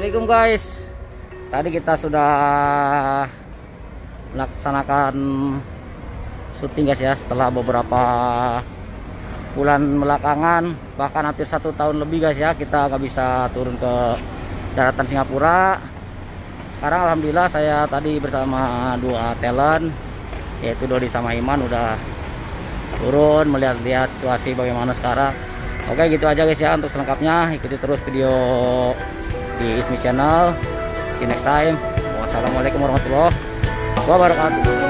Assalamualaikum guys. Tadi kita sudah melaksanakan syuting guys ya, setelah beberapa bulan belakangan, bahkan hampir 1 tahun lebih guys ya, kita nggak bisa turun ke daratan Singapura. Sekarang alhamdulillah saya tadi bersama 2 talent, yaitu Dodi sama Iman, udah turun melihat-lihat situasi bagaimana sekarang. Oke, gitu aja guys ya untuk selengkapnya. Ikuti terus video di Ismi Channel. See you next time. Wassalamualaikum warahmatullahi wabarakatuh.